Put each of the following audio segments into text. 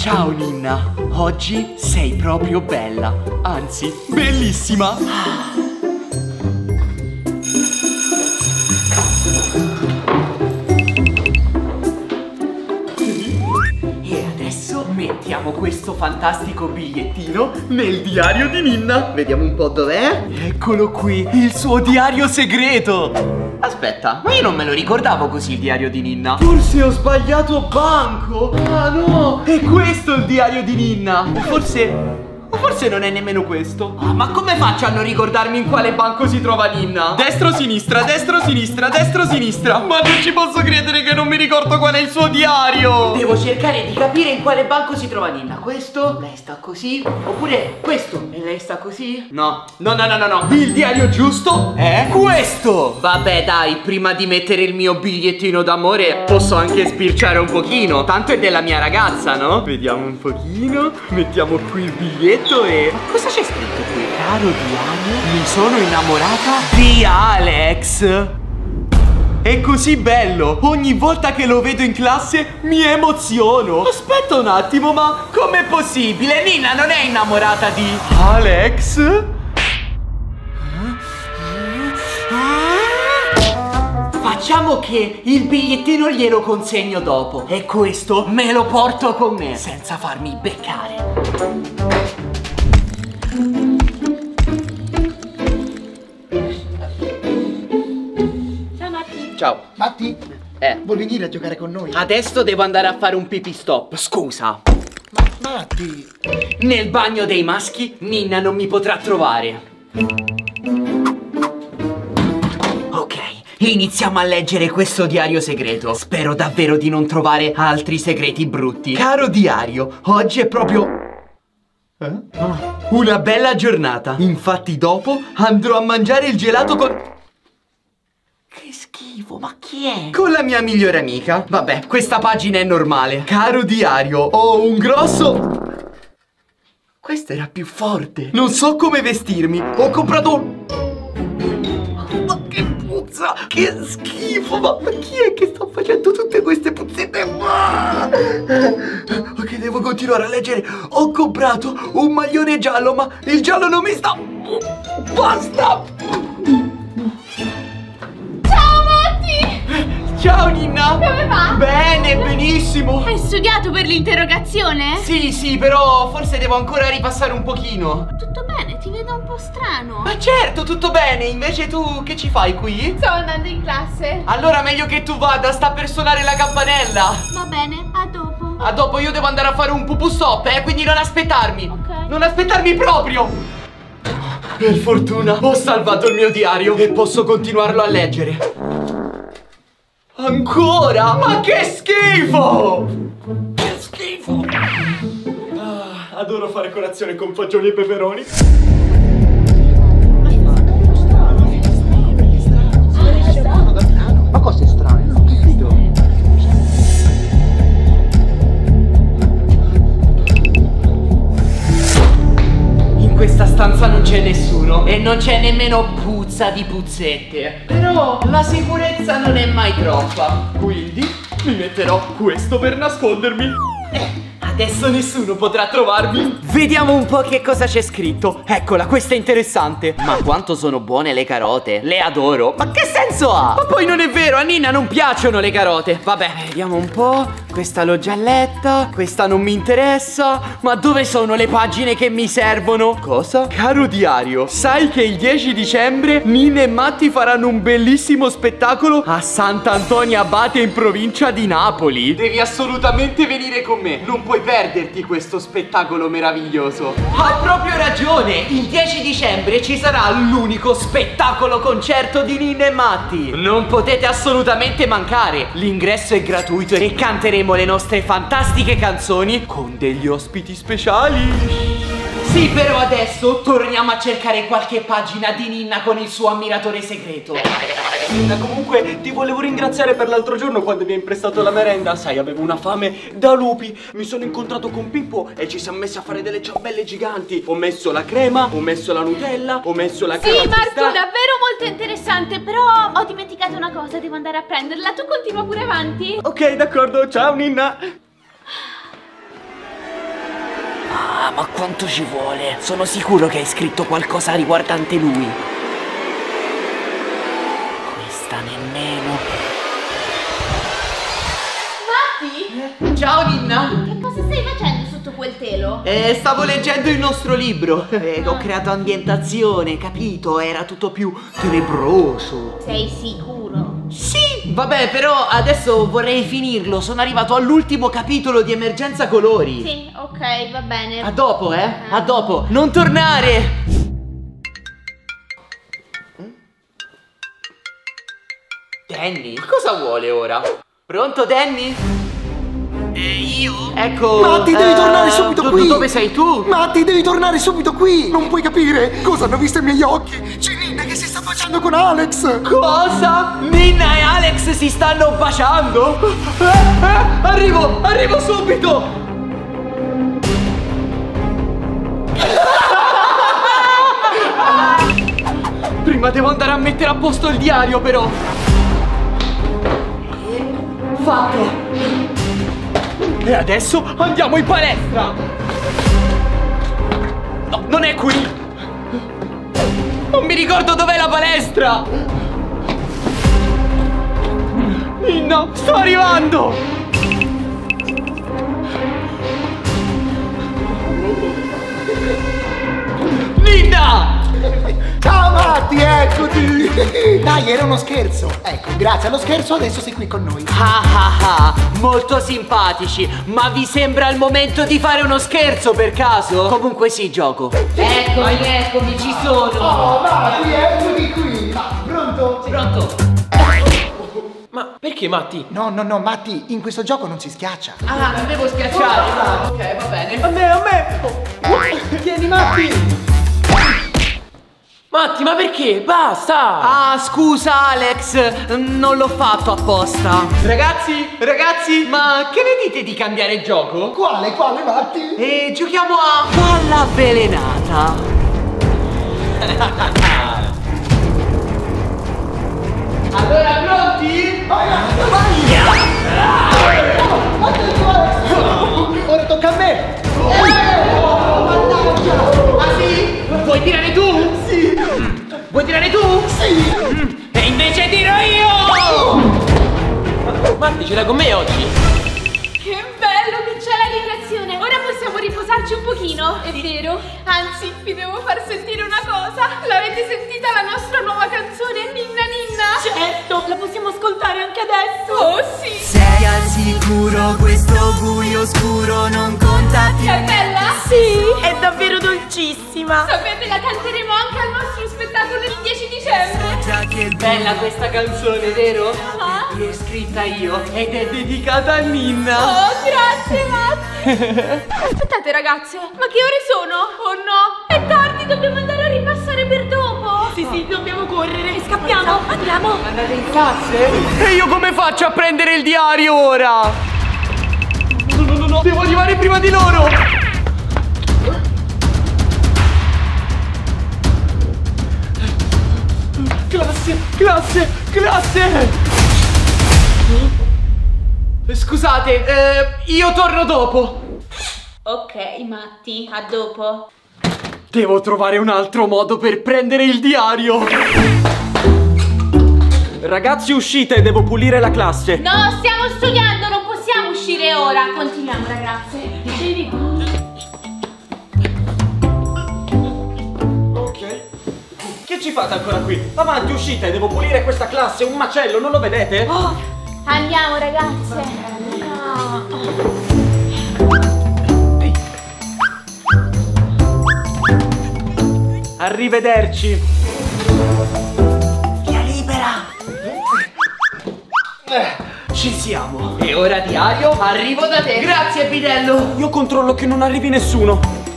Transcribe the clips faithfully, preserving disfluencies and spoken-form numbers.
Ciao Ninna, oggi sei proprio bella, anzi, bellissima. E adesso mettiamo questo fantastico bigliettino nel diario di Ninna. Vediamo un po' dov'è. Eccolo qui, il suo diario segreto. Aspetta, ma io non me lo ricordavo così il diario di Ninna. Forse ho sbagliato banco. Ah no, è questo il diario di Ninna. O forse... O forse non è nemmeno questo. Ah, ma come faccio a non ricordarmi in quale banco si trova Ninna? Destro, sinistra, destro, sinistra, destro, sinistra. Ma non ci posso credere che non mi ricordo qual è il suo diario. Devo cercare di capire in quale banco si trova Ninna. Questo? Lei sta così? Oppure questo? E lei sta così? No, no, no, no, no, no. Il diario giusto è questo. Vabbè dai, prima di mettere il mio bigliettino d'amore posso anche spirciare un pochino. Tanto è della mia ragazza, no? Vediamo un pochino. Mettiamo qui il biglietto. E... ma cosa c'è scritto qui? Caro diario, mi sono innamorata di Alex. È così bello. Ogni volta che lo vedo in classe mi emoziono. Aspetta un attimo, ma com'è possibile? Ninna non è innamorata di Alex? Facciamo che il bigliettino glielo consegno dopo. E questo me lo porto con me senza farmi beccare. Ciao. Matti? Eh. Vuoi venire a giocare con noi? Adesso devo andare a fare un pipì stop. Scusa. Ma Matti! Nel bagno dei maschi Ninna non mi potrà trovare. Ok, iniziamo a leggere questo diario segreto. Spero davvero di non trovare altri segreti brutti. Caro diario, oggi è proprio... Eh? Oh, una bella giornata. Infatti dopo andrò a mangiare il gelato con... Che schifo, ma chi è? Con la mia migliore amica. Vabbè, questa pagina è normale. Caro diario, ho un grosso... Questo era più forte. Non so come vestirmi. Ho comprato un... Ma che puzza! Che schifo! Ma chi è che sta facendo tutte queste puzzette? Ok, devo continuare a leggere. Ho comprato un maglione giallo, ma il giallo non mi sta... Basta! Ciao Ninna! Come va? Bene, benissimo! Hai studiato per l'interrogazione? Sì, sì, però forse devo ancora ripassare un pochino. Tutto bene, ti vedo un po' strano. Ma certo, tutto bene, invece tu che ci fai qui? Sto andando in classe. Allora meglio che tu vada, sta per suonare la campanella. Va bene, a dopo. A dopo, io devo andare a fare un pupù stop, eh, quindi non aspettarmi. Ok. Non aspettarmi proprio! Per fortuna ho salvato il mio diario e posso continuarlo a leggere. Ancora? Ma che schifo! Che schifo! Ah, adoro fare colazione con fagioli e peperoni. Ma cosa è strano? Non ho capito. In questa stanza non c'è nessuno e non c'è nemmeno puzza di puzzette. Però la sicurezza non è mai troppa. Quindi mi metterò questo per nascondermi. Eh, adesso nessuno potrà trovarmi. Vediamo un po' che cosa c'è scritto. Eccola, questa è interessante. Ma quanto sono buone le carote. Le adoro. Ma che senso ha? Ma poi non è vero, a Ninna non piacciono le carote. Vabbè, vediamo un po'. Questa l'ho già letta. Questa non mi interessa. Ma dove sono le pagine che mi servono? Cosa? Caro diario, sai che il dieci dicembre Ninna e Matti faranno un bellissimo spettacolo a Sant'Antonio Abate in provincia di Napoli. Devi assolutamente venire con me. Non puoi perderti questo spettacolo meraviglioso. Ha proprio ragione. Il dieci dicembre ci sarà l'unico spettacolo concerto di Ninna e Matti. Non potete assolutamente mancare. L'ingresso è gratuito e canteremo le nostre fantastiche canzoni con degli ospiti speciali. Sì, però adesso torniamo a cercare qualche pagina di Ninna con il suo ammiratore segreto. Ninna, comunque ti volevo ringraziare per l'altro giorno quando mi hai prestato la merenda. Sai, avevo una fame da lupi. Mi sono incontrato con Pippo e ci siamo messi a fare delle ciambelle giganti. Ho messo la crema, ho messo la Nutella, ho messo la crema. Sì, Marco, davvero molto interessante. Però ho dimenticato una cosa, devo andare a prenderla. Tu continua pure avanti. Ok, d'accordo, ciao Ninna. Ah, ma quanto ci vuole? Sono sicuro che hai scritto qualcosa riguardante lui. Questa nemmeno. Matti? Ciao Ninna. Che cosa stai facendo sotto quel telo? Eh, stavo leggendo il nostro libro. Eh, ho creato ambientazione, capito? Era tutto più tenebroso. Sei sicuro? Sì, vabbè, però adesso vorrei finirlo. Sono arrivato all'ultimo capitolo di Emergenza Colori. Sì, ok, va bene. A dopo, eh? A dopo. Non tornare! Danny? Cosa vuole ora? Pronto, Danny? E io? Ecco. Matti, devi eh, tornare subito do- qui. Dove sei tu? Matti, devi tornare subito qui. Non puoi capire cosa hanno visto i miei occhi. C'è Ninna che si sta baciando con Alex. Cosa? Ninna e Alex si stanno baciando? Eh, eh, arrivo, arrivo subito! Prima devo andare a mettere a posto il diario, però. E... fatto! E adesso andiamo in palestra! No, non è qui! Non mi ricordo dov'è la palestra! Ninna, sto arrivando! Ninna! Ciao Matti, eccoti. Dai, era uno scherzo. Ecco, grazie allo scherzo adesso sei qui con noi. Ah ah ah, molto simpatici, ma vi sembra il momento di fare uno scherzo per caso? Comunque sì, gioco. Eccomi, eccomi, ci sono. Oh, Matti, eccoti qui. Pronto? Pronto? Ma perché Matti? No, no, no, Matti, in questo gioco non si schiaccia. Ah, non devo schiacciare. Ah, ok, va bene. A me, a me! Tieni Matti! Matti, ma perché? Basta! Ah, scusa Alex, non l'ho fatto apposta. Ragazzi, ragazzi, ma che ne dite di cambiare gioco? Quale, quale, Matti? E giochiamo a palla avvelenata. Allora, pronti? Vai, ora tocca a me. Ah sì? Vuoi tirare tu? Sì. Vuoi tirare tu? Sì. E invece tiro io! Matti, ce l'hai con me oggi? Che bello che c'è la ricreazione. Ora possiamo riposarci un pochino, è vero? Anzi, vi devo far sentire una cosa. L'avete sentita la nostra nuova canzone Ninna Ninna? Certo, la possiamo ascoltare anche adesso. Oh sì. Sei al sicuro, questo buio scuro non conta più. È bella? Sì, è davvero dolcissima. Sapete, la canteremo anche al nostro spettacolo il dieci dicembre. Già che il Bella questa canzone, vero? Ah. L'ho scritta io ed è dedicata a Ninna. Oh, grazie, Matti. Aspettate, ragazze, ma che ore sono? Oh no, è tardi, dobbiamo andare a ripassare per dopo. Sì, sì, dobbiamo correre. Scappiamo, andiamo. Andate in classe? E io come faccio a prendere il diario ora? No, no, no, no, devo arrivare prima di loro. Classe, classe, classe. Scusate, eh, io torno dopo. Ok, Matti, a dopo. Devo trovare un altro modo per prendere il diario. Ragazzi, uscite, devo pulire la classe. No, stiamo studiando, non possiamo uscire ora. Continuiamo, ragazze. Dicevi? Ok. Che ci fate ancora qui? Avanti, uscite, devo pulire questa classe, un macello, non lo vedete? Oh, andiamo, ragazze. No. Arrivederci. Via libera. Eh, ci siamo. E ora diario, arrivo da te. Grazie, bidello. Io controllo che non arrivi nessuno.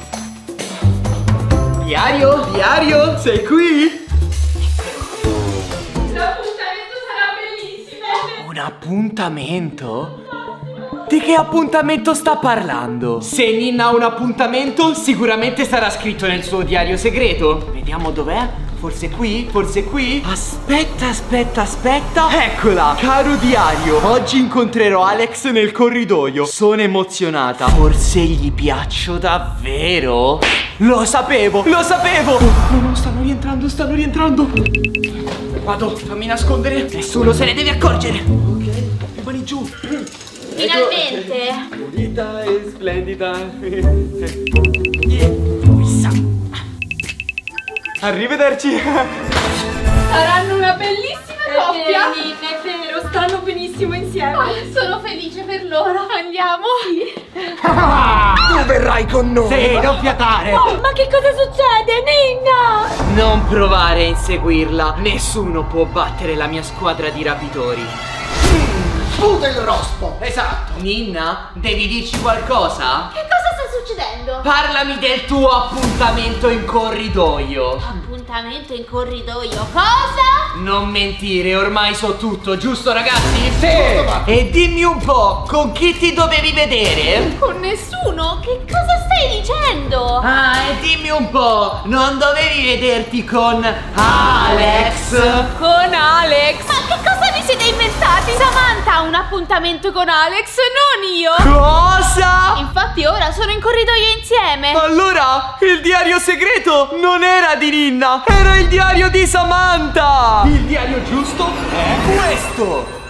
Diario, diario, sei qui? L'appuntamento sarà bellissimo. Un appuntamento? Di che appuntamento sta parlando? Se Ninna ha un appuntamento, sicuramente sarà scritto nel suo diario segreto. Vediamo dov'è. Forse qui? Forse qui? Aspetta, aspetta, aspetta. Eccola! Caro diario, oggi incontrerò Alex nel corridoio. Sono emozionata. Forse gli piaccio davvero? Lo sapevo, lo sapevo! Oh, no, no, stanno rientrando, stanno rientrando. Vado, fammi nascondere. Nessuno se ne deve accorgere. Ok, le mani giù. Finalmente. Pulita e splendida. Arrivederci. Saranno una bellissima coppia. È vero, stanno benissimo insieme. Ah, sono felice per loro. Andiamo. Tu verrai con noi. Sì, non fiatare. Oh, ma che cosa succede, Ninna? Non provare a inseguirla. Nessuno può battere la mia squadra di rapitori. Sputa il rospo. Esatto. Ninna, devi dirci qualcosa? Che cosa sta succedendo? Parlami del tuo appuntamento in corridoio. Appuntamento in corridoio. Cosa? Non mentire, ormai so tutto, giusto ragazzi? Sì. E dimmi un po', con chi ti dovevi vedere? Con nessuno? Che cosa stai dicendo? Ah, e dimmi un po', non dovevi vederti con Alex? Con Alex? Ma che cosa vi siete inventati? Samantha ha un appuntamento con Alex, non io. Cosa? Infatti ora sono in corridoio insieme. Allora, il diario segreto non era di Ninna, era il diario di Samantha. Il diario giusto è questo.